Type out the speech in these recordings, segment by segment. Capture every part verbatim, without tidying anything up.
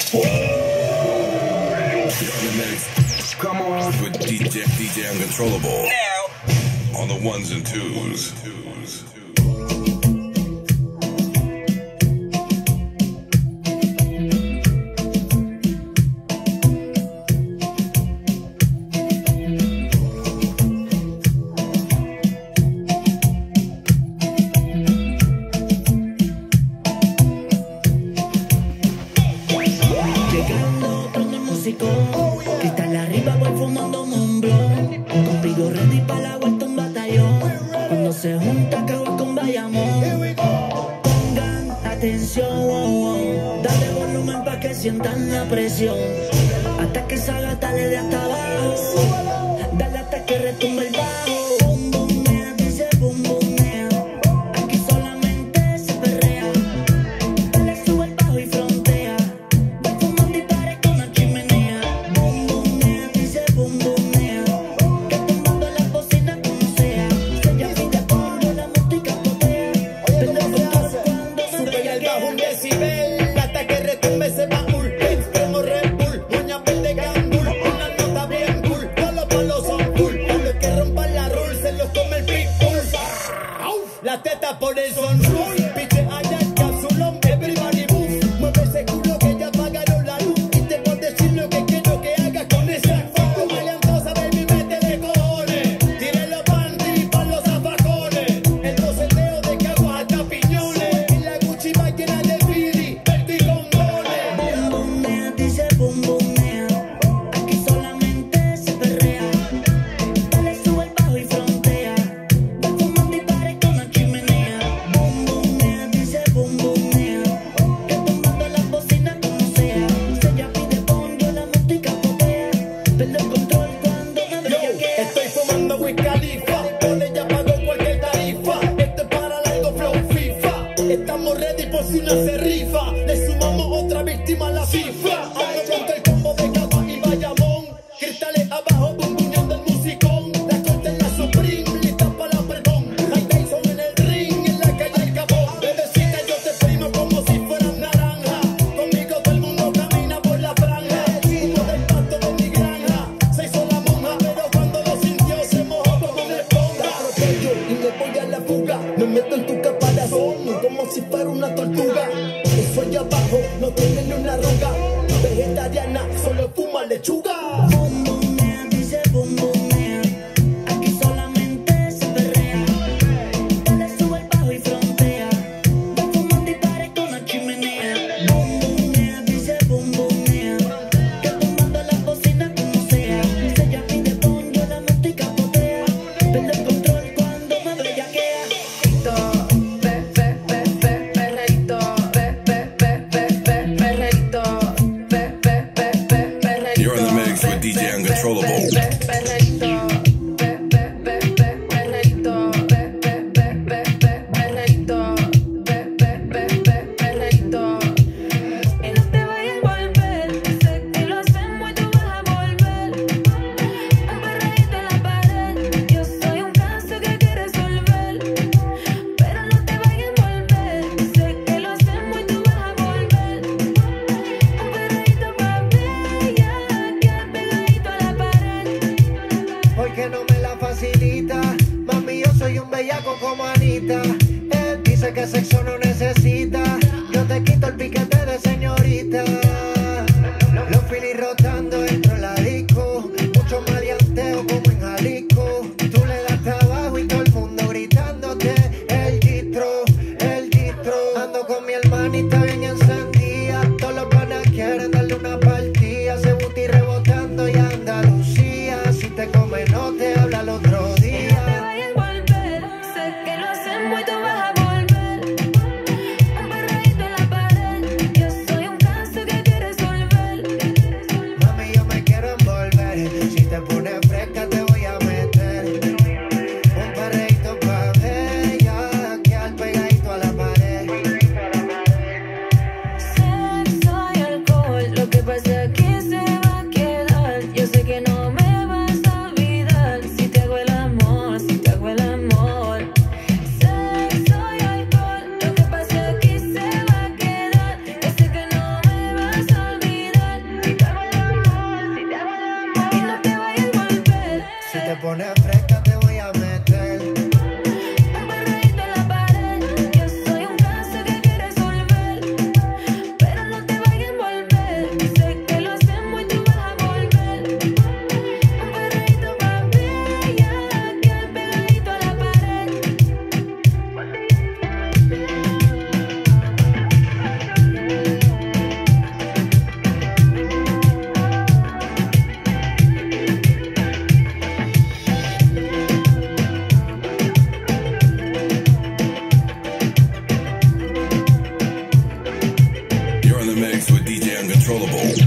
Come on with D J D J Uncontrollable now on the ones and twos. Cristal arriba voy fumando un blon. Contigo ready pa' la vuelta un batallón. Cuando se junta acabo con Bayamón. Pongan atención, oh, oh. Dale volumen pa' que sientan la presión. Hasta que salga dale de hasta abajo. Dale hasta que retumbe el bajo. Boom, boom, nea, dice boom, boom, nea. Aquí solamente se perrea. Dale, sube el bajo y frontea. Voy fumando y pare con la chimenea. Boom, boom, nea, dice boom, boom, nea. Que tumbando las bocinas como sea. Se llama y te pongo la música potea. Pero no cuando sube al bajo un decibel. Hasta que retumbe ese baúl. Extremo Red Bull, uña verde gambul. Una nota bien cool, todos los palos son cool. Cuando es que rompan la rule, se los come el pitbull. La teta por el son rule. Piche allá el capsulón, everybody move. Mueve ese culo que ya apagaron la luz. Y te puedo decir lo que quiero que hagas con ese fuego. Maleantosa, baby, métele cojones. Tire los panties pa' los zafacones. El boceteo de caguas hasta piñones. Y la Gucci va llena de bidi, verde y condones. Boom, boom, nea, dice boom, boom, nea. Aquí solamente se perrea. Dale, sube el bajo y frontea. Voy fumando y pare con la chimenea. Boom, boom, nea, dice boom, boom, nea. Que tumbando las bocinas como sea. Se ya pide pon, yo la música potea. Pierdo el control cuando me bellaquea. Estoy fumando Wiz Khalifa. Con ella pago cualquier tarifa. Esto es para largo flow FIFA. Estamos ready por si una se rifa. Le sumamos otra víctima a la FIFA. Ando contra el combo de Cagua y Bayamón. Cristales abajo, bumbuneando el musicón. La corte en la Supreme, lista para la perdón. Mike Tyson en el ring, en la calle el Capón. Bebecita, yo te primo como si fueran naranja. Conmigo todo el mundo camina por la franja. Uno del pasto de mi granja. Se hizo la monja, pero cuando lo sintió se mojó como una esponja. Te atropello y me voy a la fuga. Me meto en tu caparazón como si fuera una tortuga. Eso allá abajo no tiene ni una arruga. Vegetariana, solo fuma lechuga. Boom, boom, nea, dice boom, boom, nea. Aquí solamente se perrea. Dale, sube el bajo y frontea. Voy fumando y pare con la chimenea. Boom, boom, nea, dice boom, boom, nea. Que tumbando las bocinas como sea. Se llama y te pon, yo la música potea. Pierdo el control cuando me bellaquea. You're in the mix with D uncontrollable.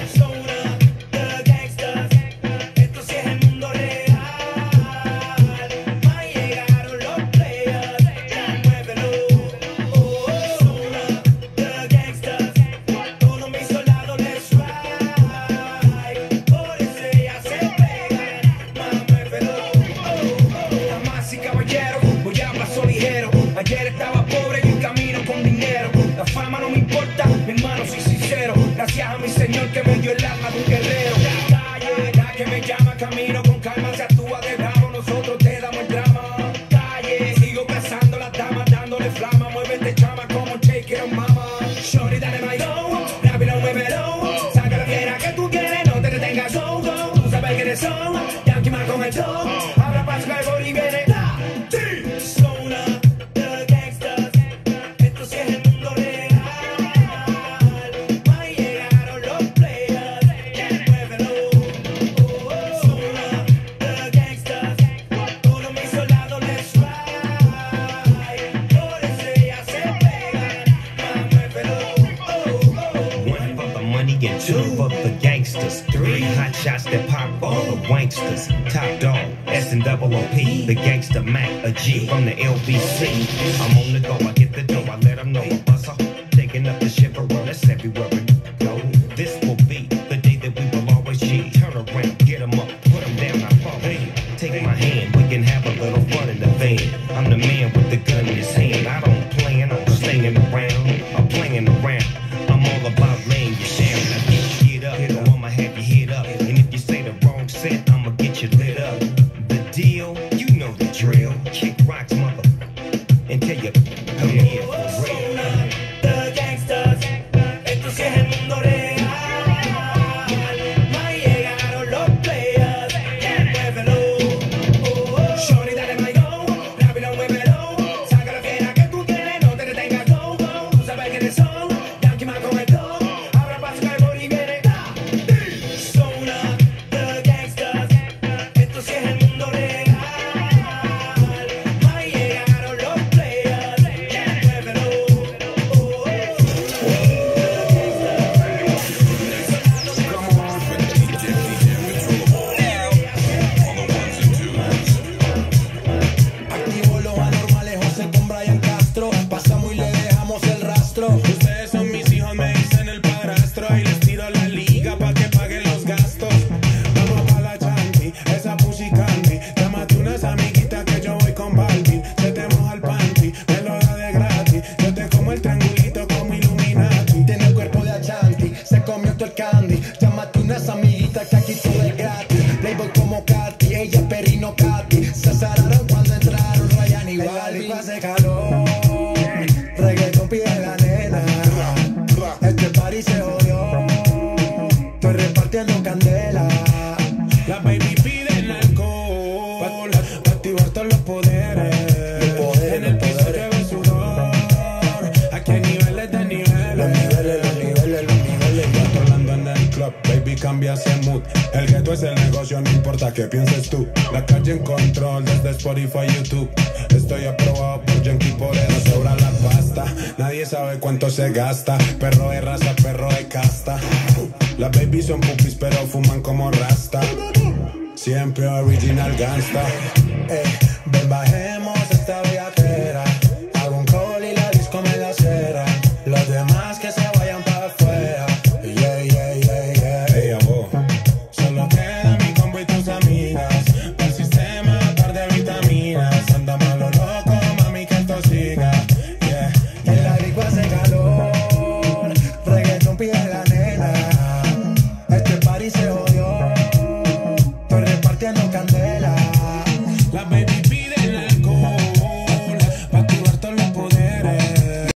Ayer estaba pobre y en camino con dinero. La fama no me importa, mi hermano, soy sincero. Gracias a mi Señor que me dio el alma de un guerrero. La calle, la que me llama, camino con calma, se actúa de bravo, nosotros te damos el drama. Calle, sigo cazando las damas, dándole flama. Muévete chama como shake it on mama. Shorty, dale mayo, rápido, muévelo. Saca la fiera que tú quieres, no te detengas, go, go. Tú sabes que eres son, Yankee más con el top. Abra paso que el boli viene. And two for the gangsters, three hot shots that pop all the wanksters. Top dog, S and double O P, the gangster Mac, a G from the L B C. I'm on the go, I get the dough, I let them know I'm bustle. Taking up the shiver, that's everywhere we go. This will be the day that we will always G. Turn around, get them up, put them down, I fall in. Take my hand, we can have a little fun in the van. I'm the man with the gun in his hand. I don't plan on staying around, I'm playing around. I'm all about laying you down. Now get you get up, or I'ma have you hit up. And if you say the wrong set, I'ma get you lit up. The deal, you know the drill. Kick rocks, mother, and tell you, come here for real. The gangsters, esto sí es el mundo real. Ahí llegaron los players, muévelo. Shorty, dale mayo, rápido, muévelo. Saca la fiera que tú quieres, no te detengas, go, go. Tú sabes quiénes son. Ustedes son mis hijos, me dicen el padrastro. Y les tiro la liga pa' que paguen los gastos. Vamos pa' la chanti, esa pussy candy. Llámate unas amiguitas que yo voy con Barbie. Se te moja el panty, me lo da de gratis. Yo te como el triangulito como Illuminati. Tiene el cuerpo de Achanti, se comió todo el candy. Llámate unas amiguitas que aquí todo es gratis. Playboy como Katy, ella Perino Katy. Se azararon cuando entraron Ryan y Barbie. Hace calor, reggaeton pide la nena. Este party se jodió, estoy repartiendo candela. Las baby piden alcohol pa' activar todos los poderes. poder, En el piso lleva el sudor. Aquí hay niveles de niveles. Los niveles, los niveles, los niveles. Controlando en el club, baby, cambia ese mood. El gueto es el negocio, no importa qué pienses tú. La calle en control desde Spotify, YouTube. Estoy aprobado por Yankee, por eso sobra la pasta. Nadie sabe cuánto se gasta. Perro de raza, perro de casta. Las babies son pupis pero fuman como rasta. Siempre original gangsta. Eh, ven bajemos esta viajera. Hago un call y la disco me la cera. Los demás que se vayan para afuera. Yeah, yeah, yeah, yeah. Hey, amor. Solo queda mi combo y tus amigas. El sistema, par de vitaminas. Anda malo loco, mami, que esto siga. Yeah, Y en la disco hace calor, reggaeton pide la nena. Este party se jodió, estoy repartiendo candela.